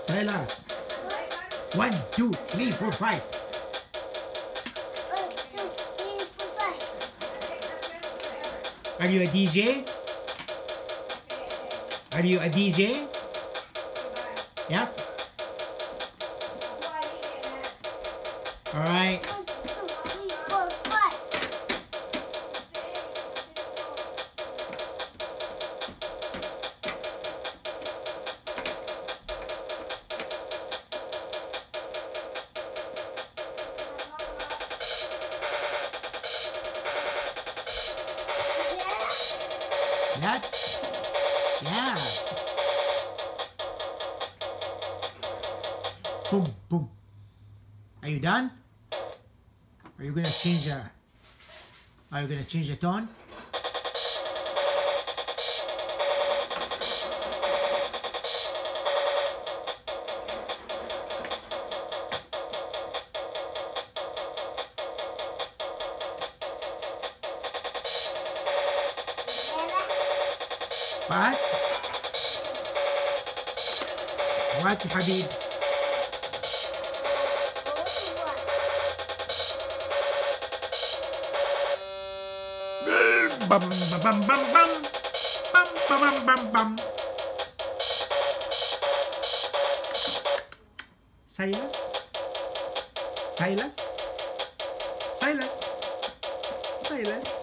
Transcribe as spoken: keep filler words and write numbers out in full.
Silas. One, two, three, four, five. One, two, three, four, five. Are you a D J? Are you a D J? Yes? Alright. One, two, three, four, five. That? Yes. Boom, boom. Are you done? Are you gonna change the Are you gonna change the tone? What? What يا حبيب؟ Bum bum bum bum bum bum bum bum bum. Silas? Silas? Silas? Silas?